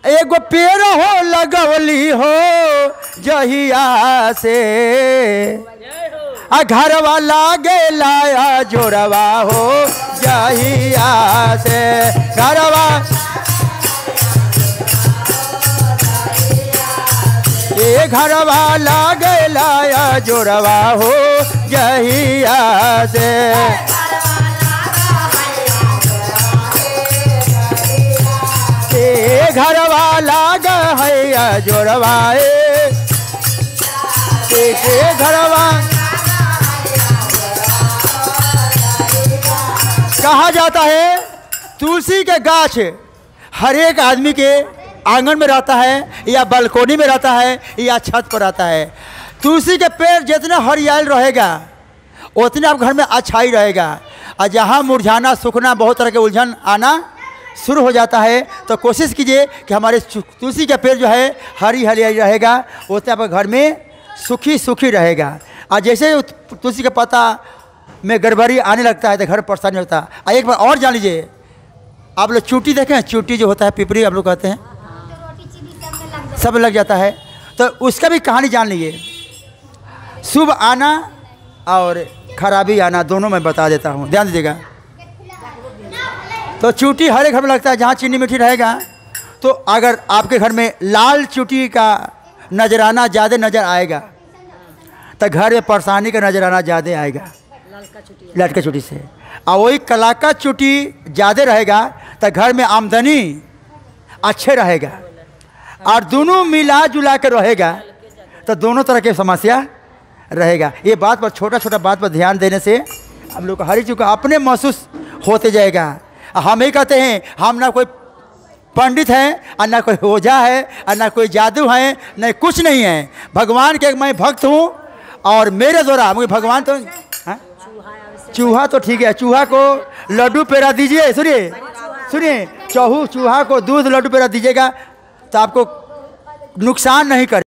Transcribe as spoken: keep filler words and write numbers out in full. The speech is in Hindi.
एगो पेड़ हो लगवली हो जहिया से आ घरवा लागे लाया जोड़वा हो जहिया से घरवा ये घरवा लागे लाया जोड़वा हो जहिया से ये घरवा लागा है जोड़वा के घरवा कहा जाता है तुलसी के गाछ हर एक आदमी के आंगन में रहता है या बालकोनी में रहता है या छत पर रहता है। तुलसी के पेड़ जितना हरियाल रहेगा उतने आप घर में अच्छाई रहेगा। और जहाँ मुरझाना सूखना बहुत तरह के उलझन आना शुरू हो जाता है तो कोशिश कीजिए कि हमारे तुलसी का पेड़ जो है हरी हरियाली रहेगा, उतने आपके घर में सुखी सुखी रहेगा। और जैसे तुलसी का पत्ता में गड़बड़ी आने लगता है तो घर परेशानी होता है। एक बार और जान लीजिए, आप लोग चूटी देखें, चूटी जो होता है पिपरी आप लोग कहते हैं, सब लग जाता है, तो उसका भी कहानी जान लीजिए। शुभ आना और खराबी आना दोनों मैं बता देता हूँ, ध्यान दीजिएगा। तो चूटी हर एक घर में लगता है जहाँ चीनी मीठी रहेगा। तो अगर आपके घर में लाल चूटी का नजराना ज़्यादा नज़र आएगा तो घर में परेशानी का नजराना ज़्यादा आएगा लटका चूटी से। और वही कलाका चूटी ज़्यादा रहेगा तो घर में आमदनी अच्छे रहेगा। और दोनों मिला जुला कर रहेगा तो दोनों तरह की समस्या रहेगा। ये बात पर छोटा छोटा बात पर ध्यान देने से हम लोग को हर चीज़ का अपने महसूस होते जाएगा। हम ही कहते हैं हम ना कोई पंडित हैं और ना कोई ओझा है और ना कोई जादू है, नहीं कुछ नहीं है। भगवान के मैं भक्त हूँ और मेरे द्वारा मुझे भगवान तो हा? चूहा तो ठीक है, चूहा को लड्डू पेड़ा दीजिए, सुनिए सुनिए, चूहा चूहा को दूध लड्डू पेड़ा दीजिएगा तो आपको नुकसान नहीं करे।